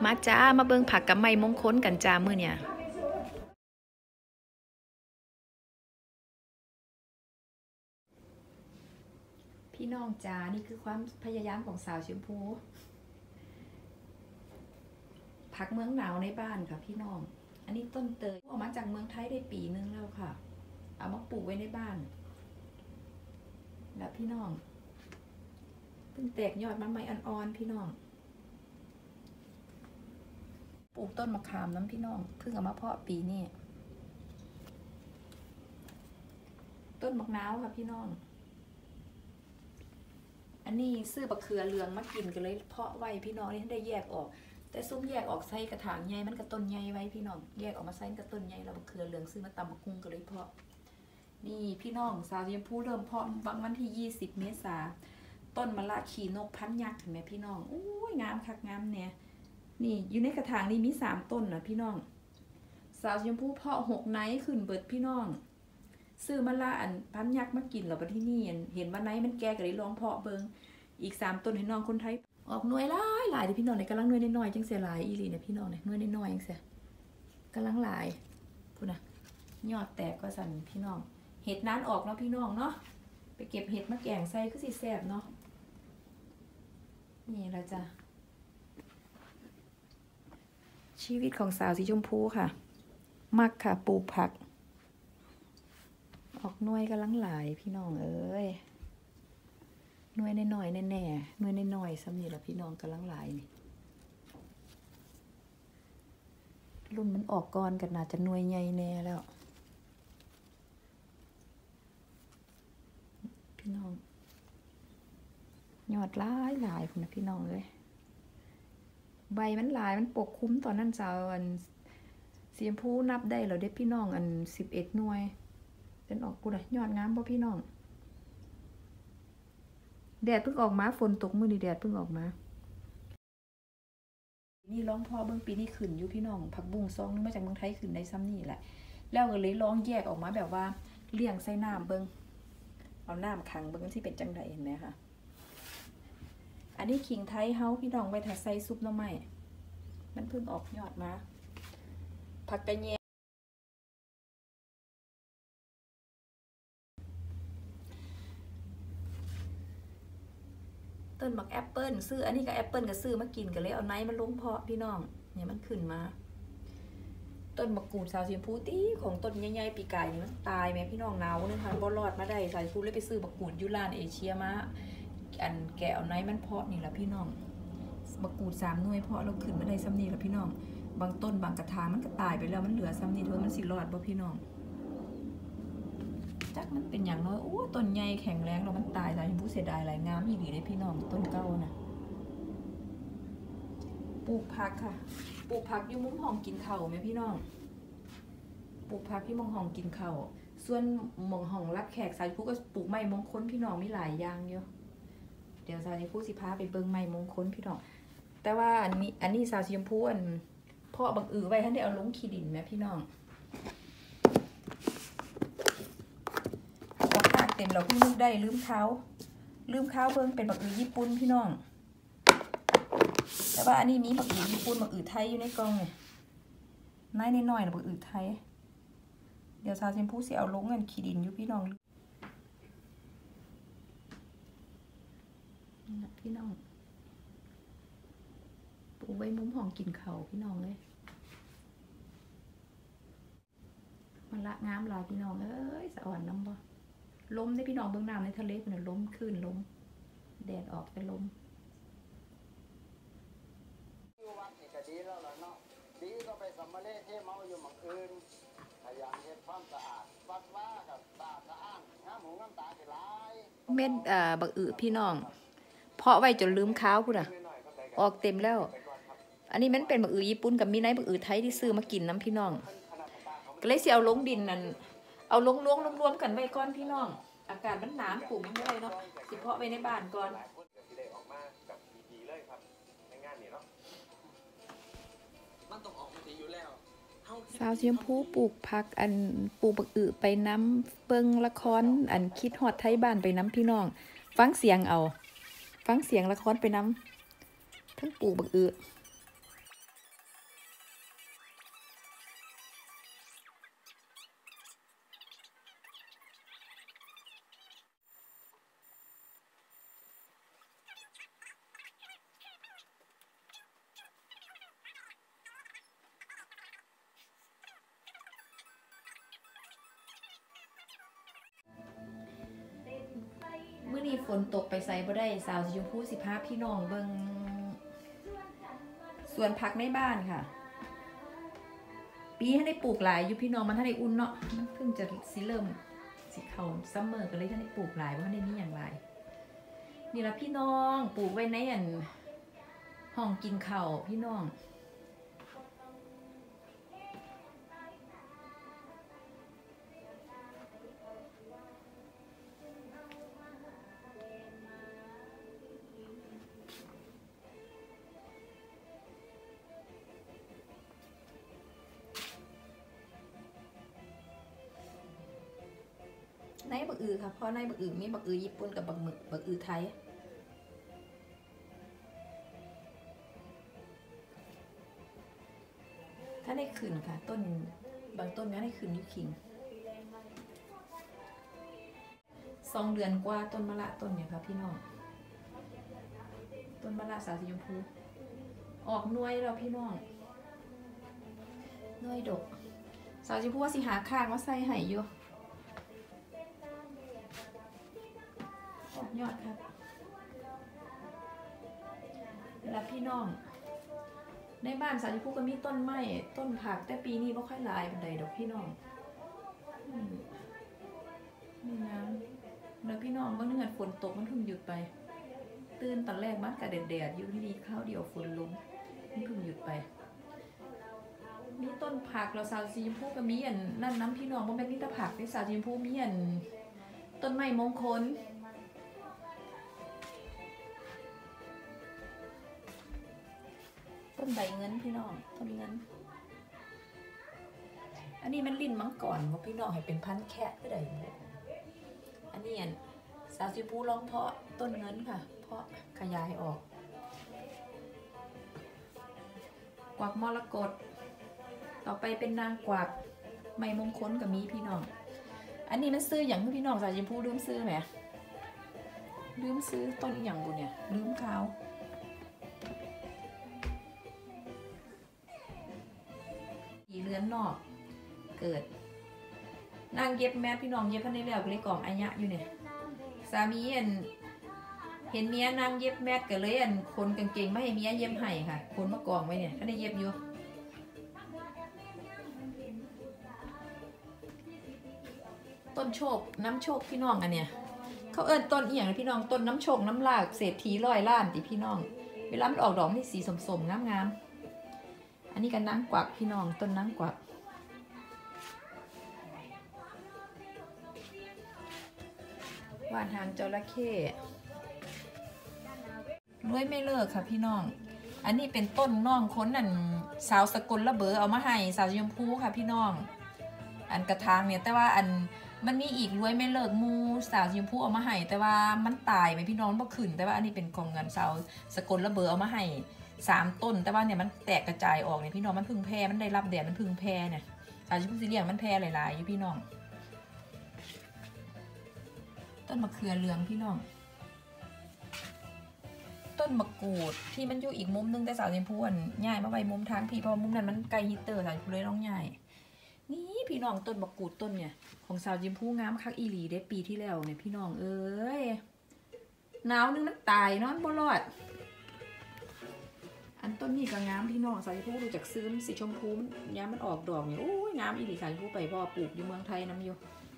มาจ้ามาเบิ่งผักกับไม้มงคลกันจ้ามื้อเนี่ยพี่น้องจ้านี่คือความพยายามของสาวชมพูผักเมืองหนาวในบ้านค่ะพี่น้องอันนี้ต้นเตยออกมาจากเมืองไทยได้ปีนึงแล้วค่ะเอามาปลูกไว้ในบ้านแล้วพี่น้องเพิ่งแตกยอดมันใหม่อ่อนๆพี่น้องปลูกต้นมะขามน้ำพี่น้องเพิ่งเอามาเพาะปีนี้ต้นมะนาวค่ะพี่น้องอันนี้ซื้อบักเขือเหลืองมากินกันเลยเพาะไว้พี่น้องนี่ได้แยกออกแต่ซุ้มแยกออกใส่กระถางใหญ่มันกับต้นใหญ่ไว้พี่น้องแยกออกมาใส่กับต้นใหญ่แล้วบักเขือเหลืองซื้อมาตำบักกุ้งกันเลยเพาะนี่พี่น้องสาวชมพูเริ่มเพาะวันที่20 เมษาต้นมะละขีนกพันยักษ์เห็นไหมพี่น้องอุ้ยงามคักงามเนี่ยนี่อยู่ในกระถางนี้มี3 ต้นนะพี่น้องสาวชมพูเพาะ6 ไนท์ขึ้นเบิดพี่น้องซื้อมะละอันพันยักษ์มากินหรอปะที่นี่เห็นว่าไนท์มันแก่ก็เลยลองเพาะเบิงอีก3 ต้นให้น้องคนไทยออกหน่วยหลายพี่น้องในกำลังหน่วยน้อยๆจังเสียหลายอีหลีเนี่ยพี่น้องเนี่ยหน่วยน้อยๆจังเสียกำลังหลายพูดนะยอดแตกก็สั่นพี่น้องเห็ดนั้นออกเนาะพี่น้องเนาะไปเก็บเห็ดมาแกงใส่ก็สิแซ่บเนาะนี่ละจ้ะชีวิตของสาวสีชมพูค่ะมักค่ะปลูกผักออกหน่วยกำลังหลายพี่น้องเอ้ยหน่วยน้อยๆแน่ๆหน่วยน้อยๆซ้ำนี่ละพี่น้องกำลังหลายนี่รุ่นมันออกก่อนกันน่าจะหน่วยใหญ่แน่แล้วพี่น้องยอดหลายพุ่นนะพี่น้องเลยใบมันหลายมันปกคุ้มตอนนั้นสาวอันสีชมพูนับได้แล้วเด็กพี่น้องอัน11 หน่วยเป็นออกกูเลยยอดงามป่ะพี่น้องแดดเพิ่งออกมาฝนตกมื้อนี้แดดเพิ่งออกมานี่ร้องพอเบิ่งปีนี้ขึ้นอยู่พี่น้องผักบุ้งซองนึงมาจากเมืองไทยขึ้นได้ซ้ำนี่แหละแล้วก็เลยร้องแยกออกมาแบบว่าเลี้ยงใส่น้ำเบิ่งเอาน้ำขังเบิ่งที่เป็นจังไดเห็นไหมคะอันนี้ขิงไทยเฮาพี่น้องไว้ถ้าใส่ซุปหน่อไม้มันเพิ่งออกยอดมาผักกระเยต้นบักแอปเปิ้ลซื้ออันนี้ก็แอปเปิ้ลก็ซื้อมากินกันเลยเอาไนท์มันลงเพาะพี่น้องเนี่ยมันขึ้นมาต้นมะกรูดสาวสีชมพูตีของต้นใหญ่ๆปีกายมันตายไหมพี่น้องหนาวนึงค่ะบ่รอดมาได้สาวสีชมพูเลยไปซื้อมะกรูดยูรานเอเชียมาอันแกเอาไนท์มันเพาะนี่แหละพี่น้องมะกรูด3 หน่วยเพาะเราขึ้นมาได้ซ้ำนี่แหละพี่น้องบางต้นบางกระถางมันก็ตายไปแล้วมันเหลือซ้ำนี่เธอมันสิรอดบ่พี่น้องจักมันเป็นอย่างน้อยโอ้ต้นใหญ่แข็งแรงแล้วมันตายสาวชมพูเสียดายหลายงามอีหลีได้พี่น้องต้นเก่านะปลูกผักค่ะปลูกผักอยู่มุมห้องกินข้าวไหมพี่น้องปลูกผักที่มองห้องกินข้าวส่วนมองห้องรับแขกสาวชมพูก็ปลูกไม้มงคลพี่น้องมีหลายอย่างเยอะเดี๋ยวสาวชมพูสิพาไปเบิ่งไม้มงคลพี่น้องแต่ว่าอันนี้สาวชมพูอันเพาะบักไว้ท่านได้เอาลงขี้ดินไหมพี่น้องเอาปากเต็มเราเพิ่งนึกได้ลืมข้าวเบิ่งเป็นบักญี่ปุ่นพี่น้องแต่ว่าอันนี้มีบักญี่ปุ่นบักไทยอยู่ในกล่องเนี่ยน้อยน้อยนะบักไทยเดี๋ยวสาวชมพูสิเอาลงเงินขี้ดินอยู่พี่น้องพี่น้องปลูกไว้มุมห้องกินข้าวพี่น้องเลยมันละงามหลายพี่น้องเอ้ยสะอ่อนน้ำบ่ลมได้พี่น้องเบื้องน้ำในทะเลเป็นลมขึ้นลมแดดออกเป็นลมดีแล้วล่ะเนาะดีก็ไปสัมมาเลเทเมาอยู่หม่องอื่นพยายามเฮ็ดความสะอาดวัดว่ากับตาสะอ้านน้ำหูน้ำตาสิหลายเม็ดบักพี่น้องเพาะไว้จนลืมข้าวพุ่นน่ะออกเต็มแล้วอันนี้มันเป็นบักญี่ปุ่นกับมีไนบักไทยที่ซื้อมากินน้ำพี่น้องก็เลยสิเอาลงดินนั่นเอาลงรวมกันไว้ก่อนพี่น้องอากาศมันหนาวปลูกยังไม่ได้เนาะสิเพาะไว้ในบ้านก่อนสาวชมพูปลูกผักอันปลูกบักไปน้ำเบิ่งละครอันคิดฮอดไทยบ้านไปน้ำพี่น้องฟังเสียงละครไปน้ำทั้งปลูกบักฝนตกไปใส่บ่ได้สาวสีชมพูสิพาพี่น้องเบิ่งสวนผักในบ้านค่ะปีให้ได้ปลูกหลายอยู่พี่น้องมันถ้าได้อุ่นเนาะมันเพิ่งจะสิเริ่มสิเข้าซัมเมอร์ก็เลยถ้าได้ปลูกหลายว่าได้มีอย่างไรนี่ละพี่น้องปลูกไว้ในห้องกินข้าวพี่น้องในบักอือค่ะเพราะในบักอือมีบักอือญี่ปุ่นกับบักอือไทยถ้าได้ขึ้นค่ะต้นบางต้นแม้ได้ขึ้นยุคิง2 เดือนกว่าต้นมะละต้นเนี่ยค่ะพี่น้องต้นมะละสาวสีชมพูออกหน่วยแล้วพี่น้องหน่วยดกสาวสีชมพูว่าสิหาข้างมาใส่ให้อยู่ออกยอดครับแล้วพี่น้องในบ้านสาวชมพูก็มีต้นไม้ต้นผักแต่ปีนี้ไม่ค่อยหลายปานใดดอกพี่น้องนี่น้ำแล้วพี่น้องบางเดือนฝนตกมันเพิ่งหยุดไปตื่นตอนแรกมันกะแดดอยู่ที่นี่ข้าวเดียวฝนลงมันเพิ่งหยุดไปมีต้นผักเราสาวสีชมพูก็มีนั่นน้ำพี่น้องบ่แม่นมีแต่ผักในสาวสีชมพูมีต้นไม้มงคลต้นใบเงินพี่น้องต้นเงินอันนี้มันลิ้นมังกรว่าพี่น้องให้เป็นพันธุ์แค่ก็ได้อันนี้สาวสีชมพูลองเพาะต้นเงินค่ะเพาะขยายออกกวักมรกตต่อไปเป็นนางกวักไม้มงคลกับมีพี่น้องอันนี้มันซื้ออย่างที่พี่น้องสาวสีชมพูลืมซื้อไหมลืมซื้อต้นอีกอย่างบุญเนี่ยลืมขาวเรือนนอกเกิดนางเย็บแมสพี่น้องเย็บพันในแล้วก็เลยกล่องอายะอยู่เนี่ยสามีเห็นเมียนางเย็บแมสก็เลยคนกางเกงไม่ให้เมียเย็บให้ค่ะคนมากองไว้เนี่ยถ้าได้เย็บอยู่ต้นโชคน้ำโชคพี่น้องอันเนี้ยเขาต้นอีหยังพี่น้องต้นน้ำโชคน้ำลากเศรษฐี100 ล้านติพี่น้องเวลามันออกดอกนี่สีสมๆงามๆอันนี้กันนางกวักพี่น้องต้นนางกวักว่านทางจระเข้รวยไม่เลิกค่ะพี่น้องอันนี้เป็นต้นน้องค้นสาวสกลระเบอเอามาให้สาวชมพูค่ะพี่น้องอันกระถางเนี่ยแต่ว่ามันมีอีกรวยไม่เลิกมูสาวชมพูเอามาให้แต่ว่ามันตายไปพี่น้องบ่ขึ้นแต่ว่าอันนี้เป็นของเงินสาวสกลระเบอเอามาให้3 ต้นแต่ว่าเนี่ยมันแตกกระจายออกเนี่ยพี่น้องมันพึ่งแพร่มันได้รับแดดมันพึ่งแพร่เนี่ยสาวชมพูสีเหลืองมันแพร่หลายๆอยู่พี่น้องต้นมะเขือเหลืองพี่น้องต้นมะกรูดที่มันอยู่อีกมุมนึงแต่สาวชมพูย้ายมาไว้มุมทางพี่เพราะมุมนั้นมันไกลฮิตเตอร์สาวชมพูเลยต้องย้ายนี่พี่น้องต้นมะกรูดต้นเนี่ยของสาวชมพูงามคักอีหลีได้ปีที่แล้วเนี่ยพี่น้องเอ้ยหนาวนึงมันตายนอนบ่รอดอันต้นนี้ก็งามพี่น้องสาวชมพูดูจากซื้อสีชมพูย้ามันออกดอกเนี่ยโอ้ยงามอีหลีสาวชมพูไปพ่อปลูกอยู่เมืองไทยน้ำอยู่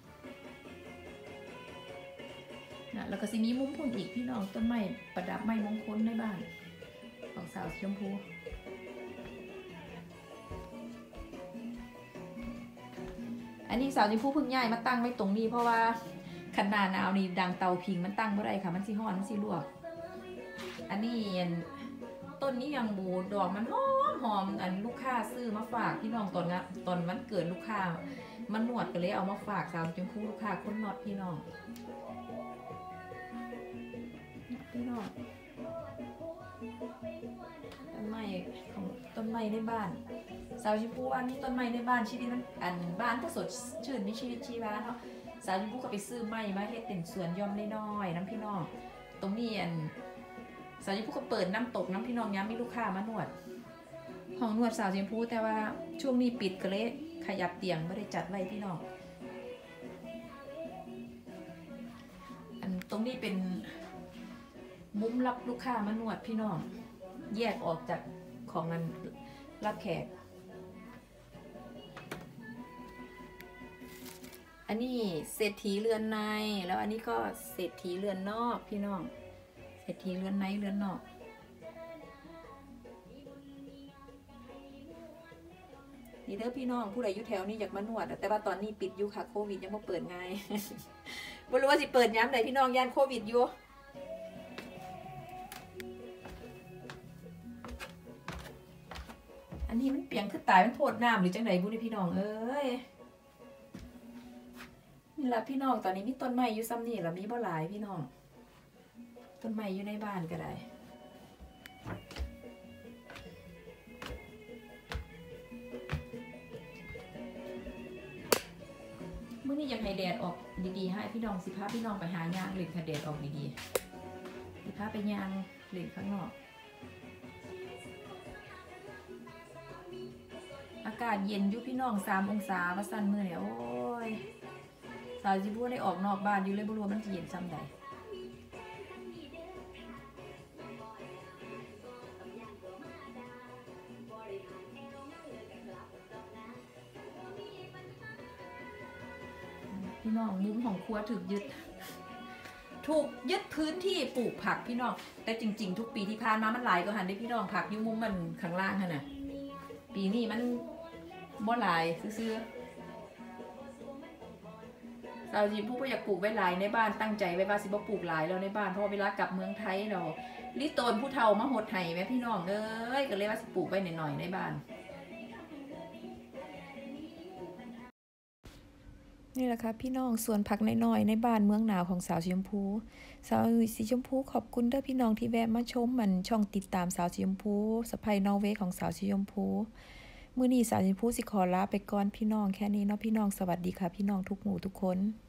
นะแล้วก็สิมีมุมพุ่นอีกพี่น้องต้นไม้ประดับไม้มงคลในบ้านของสาวชมพูอันนี้สาวชมพูเพิ่งย้ายมาตั้งไว้ตรงนี้เพราะว่าขนาดหนาวนี่ดังเตาผิงมันตั้งเมื่อไรค่ะมันสิฮ้อนมันสิลวกอันนี้ต้นนี้ยังบูดอกมันหอมลูกค้าซื้อมาฝากพี่น้องตอนวันเกิดลูกค้ามันหนวดก็เลยเอามาฝากสาวชมพูลูกค้าคนนอดพี่น้องต้นไม้ของต้นไม้ในบ้านสาวชมพูอันนี้ต้นไม้ในบ้านชีวิตมันบ้านก็สดชื่นมีชีวิตชีวาเนาะสาวชมพูก็ไปซื้อไม้มาเฮ็ดเป็นสวนย่อมน้อยๆน้ำพี่น้องตรงนี้สาวชมพูก็เปิดน้ำตกน้ำพี่น้องย้ำมีลูกค้ามานวดห้องนวดสาวชมพูแต่ว่าช่วงนี้ปิดก็เลยขยับเตียงไม่ได้จัดไว้พี่น้องตรงนี้เป็นมุ้มรับลูกค้ามานวดพี่น้องแยกออกจากของนั้นรับแขกอันนี้เศรษฐีเรือนในแล้วอันนี้ก็เศรษฐีเรือนนอกพี่น้องเศรษฐีเรือนในเรือนนอกนี่เด้อพี่น้องผู้ใดอยู่แถวนี้อยากมานวดแต่ว่าตอนนี้ปิดอยู่ค่ะโควิดยังไม่เปิดไง บ่รู้ว่าสิเปิดย้ำไหนพี่น้องย่านโควิดอยู่อันนี้มันเปียงคือตายมันโทษน้ำหรือจังไหนบุญพี่น้องเอ้ยนี่ละพี่น้องตอนนี้มีต้นไม้อยู่ซ้ำนี่ละมีบ่หลายพี่น้องต้นไม้อยู่ในบ้านก็ได้เมื่อนี้ยังให้แดดออกดีๆให้พี่น้องสิพาพี่น้องไปหายางเล่นถ้าแดดออกดีๆสิพาไปยางเล่นข้างนอกอากาศเย็นอยู่พี่น้อง3 องศาว่าสั่นมื้อเนี่ยโอ้ยสาวสิบ่ได้ออกนอกบ้านอยู่เลยบ่รู้ว่ามันสิเย็นซ้ำใดพี่น้องมุมของครัวถูกยึดพื้นที่ปลูกผักพี่น้องแต่จริงๆทุกปีที่ผ่านมามันหลายก็หันได้พี่น้องผักอยู่มุมมันข้างล่างหั่นน่ะปีนี้มันบ่หลายซื่อๆสาวจีผู้ก็อยากปลูกไว้หลายในบ้านตั้งใจไว้ว่าสิบ่ปลูกหลายแล้วในบ้านเพราะเวลากลับเมืองไทยเราลิโตนผู้เฒ่ามาหดไห้แม่พี่น้องเอ้ยก็เลยว่าสิปลูกไว้หน่อยๆในบ้านนี่แหละค่ะพี่น้องส่วนผักน้อยๆในบ้านเมืองหนาวของสาวสีชมพูสาวสีชมพูขอบคุณเด้อพี่น้องที่แวะมาชมมันช่องติดตามสาวสีชมพูสะใภ้นอร์เวย์ของสาวสีชมพูมื้อนี้สาวสีชมพูสิขอลาไปก่อนพี่น้องแค่นี้เนาะพี่น้องสวัสดีค่ะพี่น้องทุกหมู่ทุกคน